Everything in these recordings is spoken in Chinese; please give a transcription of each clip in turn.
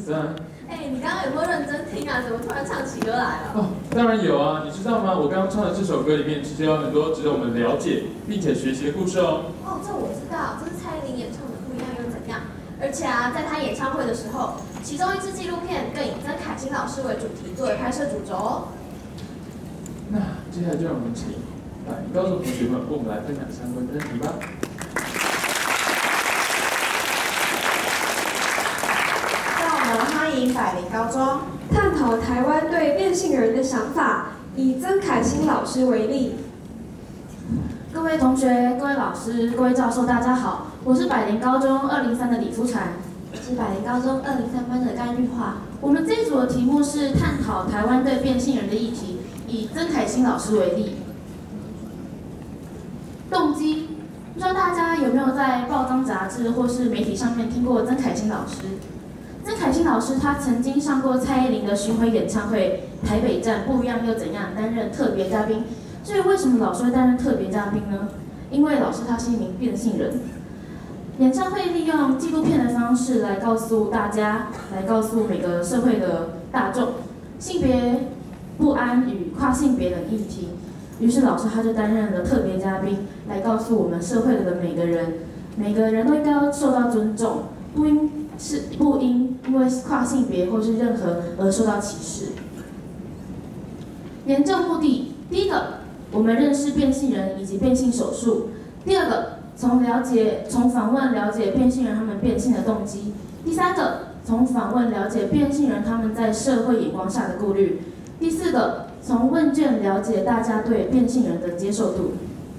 子赞。 你刚刚有没有认真听啊？怎么突然唱起歌来了？ 哦，当然有啊！你知道吗？我刚刚唱的这首歌里面，其实有很多值得我们了解并且学习的故事哦。 这我知道，这是蔡依林演唱的《不一样又怎样》。而且啊，在她演唱会的时候，其中一支纪录片更以曾凯欣老师为主题作为拍摄主轴哦。 那接下来就让我们请高中同学们为我们来分享相关的问题吧。 让我们欢迎百灵高中探讨台湾对变性人的想法，以曾凯欣老师为例。 各位同学、各位老师、各位教授，大家好，我是百灵高中203的李福婵， 是百灵高中203班的甘玉化。 我们这一组的题目是探讨台湾对变性人的议题，以曾凯欣老师为例。动机，不知道大家有没有在报章杂志或是媒体上面听过曾凯欣老师？曾凯欣老师他曾经上过蔡依林的巡回演唱会，台北站不一样又怎样，担任特别嘉宾。至于为什么老师会担任特别嘉宾呢？因为老师他是一名变性人。演唱会利用纪录片的方式来告诉大家，来告诉每个社会的大众，性别不安与跨性别等议题。于是老师他就担任了特别嘉宾，来告诉我们社会的每个人都应该要受到尊重，不应因为跨性别或是任何而受到歧视。研究目的，第一个，我们认识变性人以及变性手术；第二个，从访问了解变性人他们变性的动机；第三个，从访问了解变性人他们在社会眼光下的顾虑；第四个，从问卷了解大家对变性人的接受度。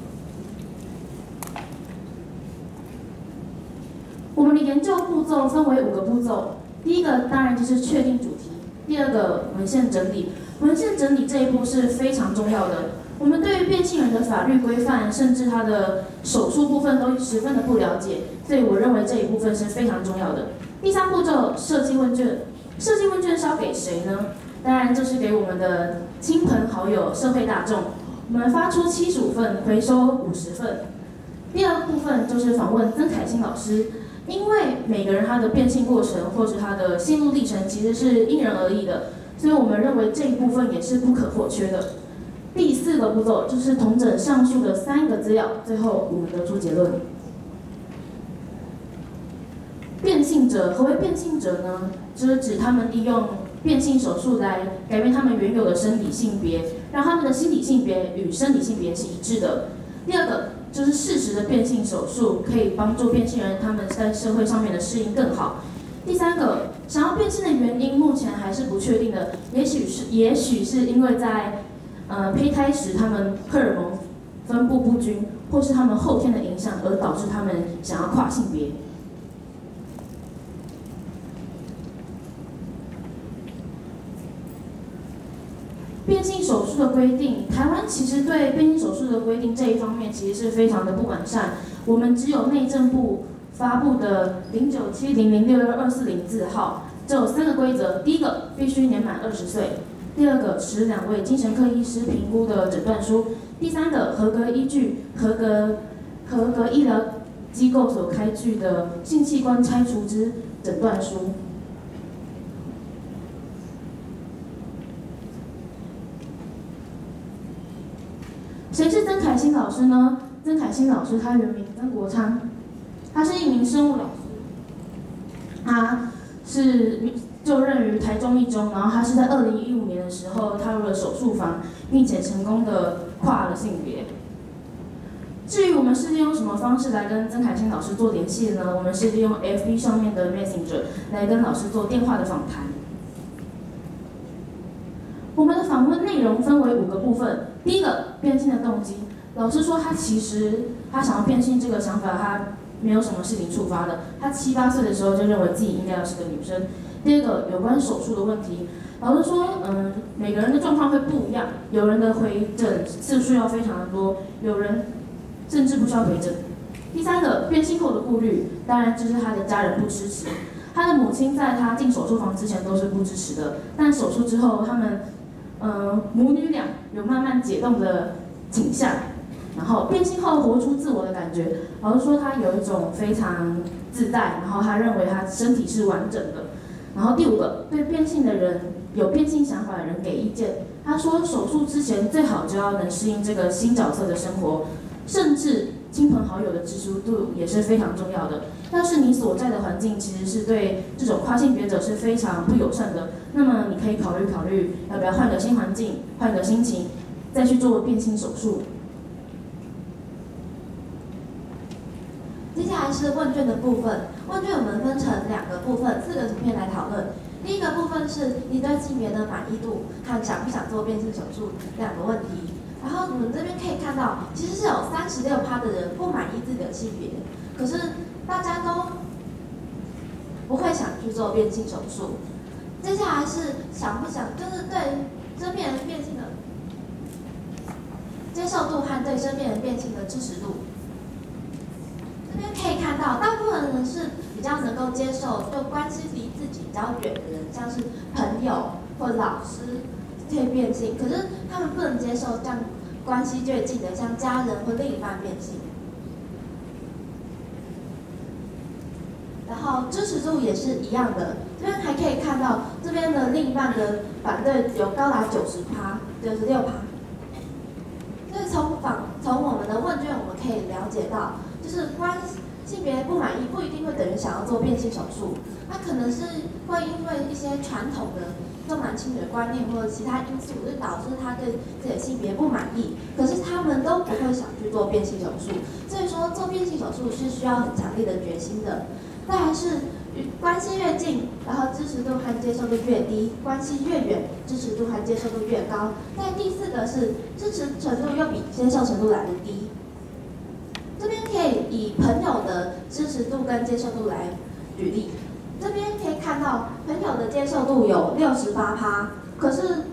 我们的研究步骤分为5个步骤，第一个当然就是确定主题，第二个文献整理。文献整理这一步是非常重要的。我们对于变性人的法律规范，甚至他的手术部分都十分的不了解，所以我认为这一部分是非常重要的。第3步骤，设计问卷。设计问卷是要给谁呢？当然就是给我们的亲朋好友、社会大众。我们发出75份，回收50份。第2部分就是访问曾凯欣老师，因为每个人他的变性过程或是他的心路历程其实是因人而异的。所以我们认为这一部分也是不可或缺的。第4个步骤就是统整上述的3个资料，最后我们得出结论。变性者，何为变性者呢？就是指他们利用变性手术来改变他们原有的生理性别，让他们的心理性别与生理性别是一致的。第2个就是适时的变性手术可以帮助变性人他们在社会上面的适应更好。第3个，想要变性的原因目前还是不确定的，也许是因为在胚胎时他们荷尔蒙分布不均，或是他们后天的影响而导致他们想要跨性别。变性手术的规定，台湾其实对变性手术的规定这一方面其实是非常的不完善，我们只有内政部发布的0970061240字号，只有3个规则。第一个，必须年满20岁；第2个，持2位精神科医师评估的诊断书；第3个，合格依据合格医疗机构所开具的性器官拆除之诊断书。谁是曾凯欣老师呢？曾凯欣老师他原名曾国昌，他是一名生物老师，他是就任于台中一中，然后他是在2015年的时候踏入了手术房，并且成功的跨了性别。至于我们是利用什么方式来跟曾凯欣老师做联系呢？我们是利用 FB 上面的 Messenger 来跟老师做电话的访谈。我们的访问内容分为5个部分。第一个，变性的动机。老师说他想要变性这个想法，他没有什么事情触发的。他7、8岁的时候就认为自己应该要是个女生。第二个，有关手术的问题。老师说，每个人的状况会不一样，有人的回诊次数要非常的多，有人甚至不需要回诊。第3个，变性后的顾虑，当然就是他的家人不支持。他的母亲在他进手术房之前都是不支持的，但手术之后，他们母女俩有慢慢解冻的倾向，然后变性后活出自我的感觉。老师说他有一种非常自在，然后他认为他身体是完整的。 然后第5个，对变性的人有变性想法的人给意见。他说手术之前最好就要能适应这个新角色的生活，甚至亲朋好友的支持度也是非常重要的。要是你所在的环境其实是对这种跨性别者是非常不友善的，那么你可以考虑要不要换个新环境，换个心情，再去做变性手术。 接下来是问卷的部分，问卷我们分成2个部分，4个图片来讨论。第一个部分是你对性别的满意度和想不想做变性手术2个问题。然后你们这边可以看到，其实是有36%的人不满意自己的性别，可是大家都不会想去做变性手术。接下来是想不想，就是对身边人变性的接受度和对身边人变性的支持度。这边可以看到，大部分人是比较能够接受，就关系离自己比较远的人，像是朋友或老师可以变性，可是他们不能接受这样关系越近的，像家人或另一半变性。然后支持度也是一样的，这边还可以看到这边的另一半的反对有高达90%、96%。所以从我们的问卷我们可以了解到，就是性别不满意不一定会等于想要做变性手术，它可能是会因为一些传统的重男轻女的观念或者其他因素，就导致他对自己的性别不满意，可是他们都不会想去做变性手术。所以说做变性手术是需要很强烈的决心的。再来是关系越近，然后支持度和接受度越低；关系越远，支持度和接受度越高。再第4个是支持程度又比接受程度来的低。这边可以以朋友的支持度跟接受度来举例。这边可以看到朋友的接受度有68%，可是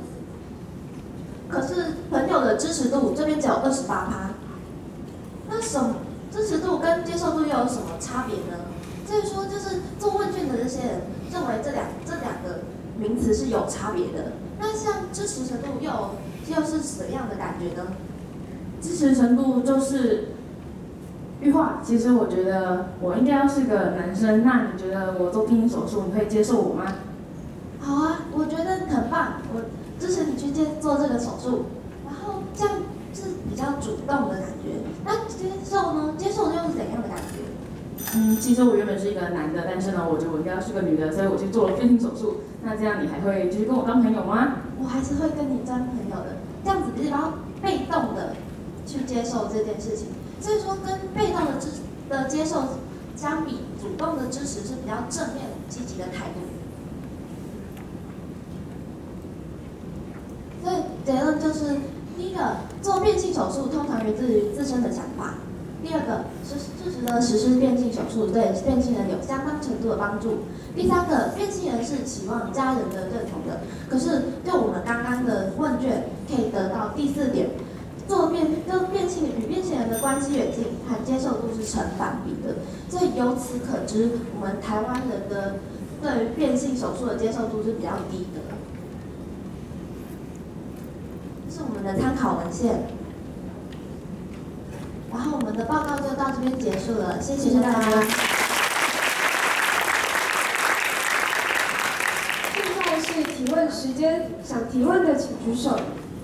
朋友的支持度这边只有28%。那支持度跟接受度又有什么差别呢？所以说，就是做问卷的这些人认为这两个名词是有差别的。那像支持程度又是什么样的感觉呢？ 支持程度就是玉化，其实我觉得我应该要是个男生，那你觉得我做变性手术，你会接受我吗？ 好啊，我觉得很棒，我支持你去做这个手术。然后这样是比较主动的感觉。那接受呢？接受又是怎样的感觉？ 其实我原本是一个男的，但是呢，我觉得我应该要是个女的，所以我去做了变性手术。那这样你还会继续跟我当朋友吗？ 我还是会跟你当朋友的。这样子比较被动的去接受这件事情。所以说，跟被动的接受相比，主动的支持是比较正面、积极的态度。所以结论就是：第一个，做变性手术通常源自于自身的想法；第2个，支持的实施变性手术对变性人有相当程度的帮助；第3个，变性人是期望家人的认同的。可是，就我们刚刚的问卷可以得到第4点。跟变性与变性人的关系越近，和接受度是成反比的，所以由此可知，我们台湾人的对于变性手术的接受度是比较低的。这是我们的参考文献，然后我们的报告就到这边结束了，谢谢大家。 现在是提问时间，想提问的请举手。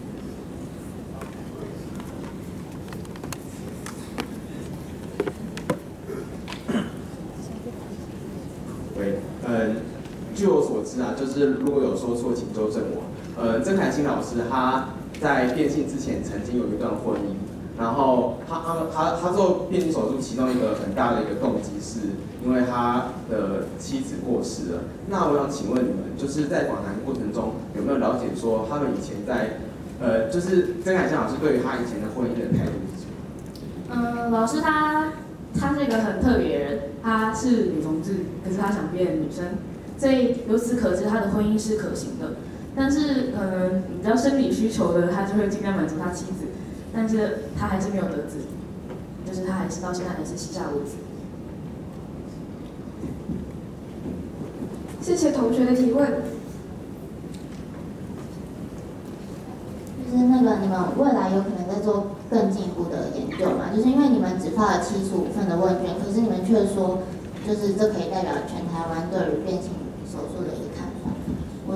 据我所知啊，就是如果有说错，请纠正我。曾凯欣老师他在变性之前曾经有一段婚姻，然后他做变性手术，其中一个很大的一个动机是因为他的妻子过世了。那我想请问你们，就是在访谈过程中有没有了解说他们以前在就是曾凯欣老师对于他以前的婚姻的态度是什么？ 老师他是一个很特别的人，他是女同志，可是他想变女生。所以由此可知，他的婚姻是可行的。但是比较生理需求的，他就会尽量满足他妻子，但是他还是没有得子，就是他还是到现在还是膝下无子。 谢谢同学的提问。 就是那个你们未来有可能在做更进一步的研究嘛？就是因为你们只发了75份的问卷，可是你们却说，就是这可以代表全台湾对于变性手术的一个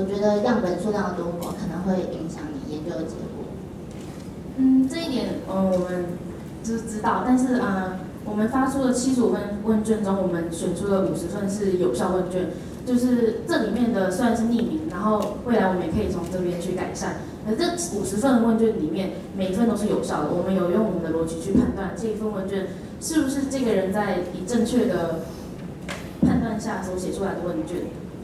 觉得样本数量的多寡可能会影响你研究的结果。 这一点我们知道，但是我们发出的75份问卷中，我们选出了50份是有效问卷，就是这里面的虽然是匿名，然后未来我们也可以从这边去改善。而这50份问卷里面，每一份都是有效的，我们有用我们的逻辑去判断这一份问卷是不是这个人在以正确的判断下所写出来的问卷。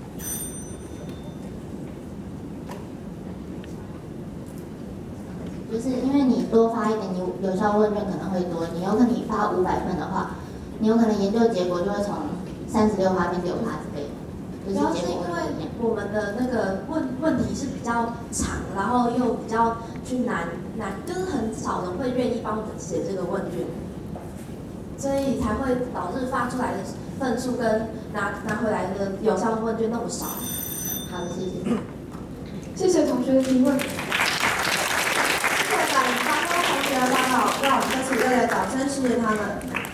就是因为你多发一点，你有效问卷可能会多，你有可能你发500份的话，你有可能研究结果就会从36%变6%之类的。 主要是因为我们的那个问题是比较长，然后又比较难，就是很少人会愿意帮我们写这个问卷，所以才会导致发出来的份数跟拿回来的有效问卷那么少。 好的，谢谢。 谢谢同学的提问。 谢谢本高中同学的报告，让我们这次热烈掌声谢谢他们。